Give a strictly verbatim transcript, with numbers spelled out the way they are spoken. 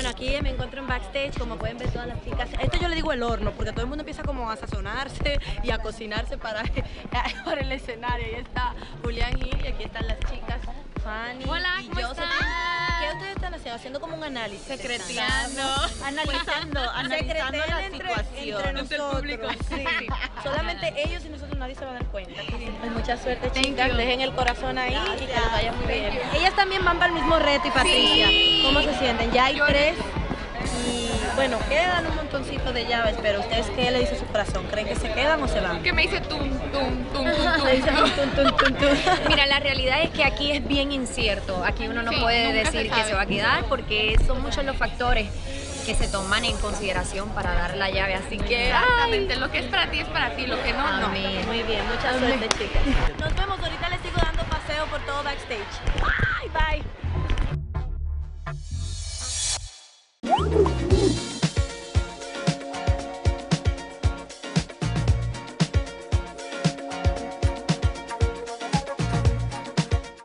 Bueno, aquí me encuentro en backstage, como pueden ver todas las chicas. Esto yo le digo el horno, porque todo el mundo empieza como a sazonarse y a cocinarse para, para el escenario. Ahí está Julián Gil y aquí están las chicas, Fanny Hola, y ¿cómo Josephine. están? ¿Qué ustedes están haciendo? Haciendo como un análisis. Secreteando. Analizando, analizando la entre, situación. entre nosotros. Sí. Solamente ellos y nosotros, nadie se va a dar cuenta. Pues mucha suerte, Thank chicas. you. Dejen el corazón ahí y que les vaya muy bien. Ellas también van para el mismo reto y Patricia. Sí. ¿Cómo se sienten? Ya hay tres. Y bueno, quedan un montoncito de llaves, pero ¿ustedes qué le dice su corazón? ¿Creen que se quedan o se van? Que me dice tum, tum, tum, tum, Le dicen tum. tum, tum, tum, tum. Mira, la realidad es que aquí es bien incierto. Aquí uno no Sí, puede nunca decir se que sabe. se va a quedar porque son muchos los factores que se toman en consideración para dar la llave. Así que, ay, Exactamente, lo que es para ti es para ti, lo que no, no. amén. Muy bien, mucha suerte, chicas. Nos vemos, ahorita les sigo dando paseo por todo backstage. Bye, bye.